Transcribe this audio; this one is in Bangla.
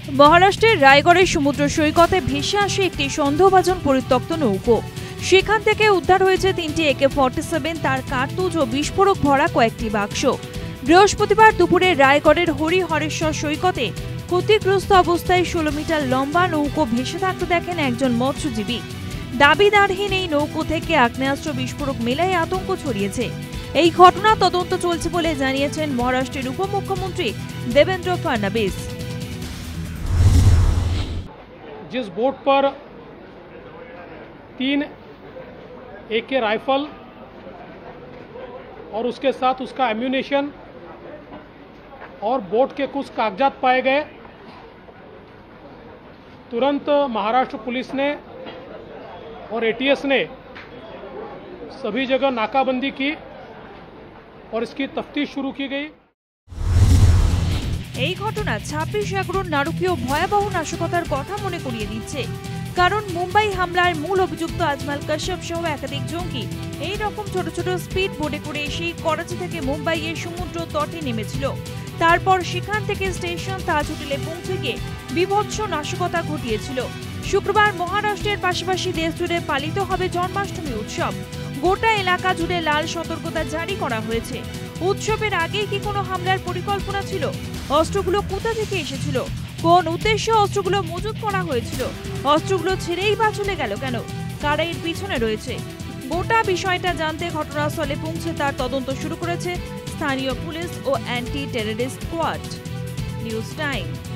মহারাষ্ট্রের রায়গড়ের সমুদ্র সৈকতে ভেসে আসে একটি সন্দেহভাজন পরিত্যক্ত নৌকো। সেখান থেকে উদ্ধার হয়েছে 3টি AK-47, তার কার্তুজ ও বিস্ফোরক ভরা কয়েকটি বাক্স। বৃহস্পতিবার দুপুরে রায়গড়ের হরিহরেশ্বর সৈকতে ক্ষতিগ্রস্ত অবস্থায় 16 মিটার লম্বা নৌকো ভেসে থাকতে দেখেন একজন মৎস্যজীবী। দাবিদারহীন এই নৌকো থেকে আগ্নেয়াস্ত্র বিস্ফোরক মেলায় আতঙ্ক ছড়িয়েছে। এই ঘটনা তদন্ত চলছে বলে জানিয়েছেন মহারাষ্ট্রের উপমুখ্যমন্ত্রী দেবেন্দ্র फडणवीस। जिस बोट पर 3 AK राइफल और उसके साथ उसका एम्यूनेशन और बोट के कुछ कागजात पाए गए, तुरंत महाराष्ट्र पुलिस ने और ATS ने सभी जगह नाकाबंदी की और इसकी तफ्तीश शुरू की गई। এই ঘটনা 26 এগারোর নারকীয় ভয়াবহ নাশকতার কথা মনে করিয়ে দিচ্ছে। কারণ মুম্বাই হামলার মূল অভিযুক্ত আজমাল কাশ্যপ সহ একাধিক জঙ্গি এই রকম ছোট ছোট স্পিড বোটে করে এসে করাচি থেকে মুম্বাইয়ের সমুদ্র তটে নেমেছিল। তারপর সেখান থেকে স্টেশন তাজ হোটেলে পৌঁছে গিয়ে বিভৎস নাশকতা ঘটিয়েছিল। শুক্রবার মহারাষ্ট্রের পাশাপাশি দেশ জুড়ে পালিত হবে জন্মাষ্টমী উৎসব। গোটা এলাকা জুড়ে লাল সতর্কতা জারি করা হয়েছে। উৎসবের আগে কি কোনো হামলার পরিকল্পনা ছিল? অস্ত্রগুলো কোথা থেকে এসেছিল? কোন উদ্দেশ্যে অস্ত্রগুলো মজুত করা হয়েছিল? অস্ত্রগুলো ছেড়েই বা চলে গেল কেন? কারা এর পিছনে রয়েছে? গোটা বিষয়টা জানতে ঘটনাস্থলে পৌঁছে তার তদন্ত শুরু করেছে স্থানীয় পুলিশ ও anti terrorist squad. News time.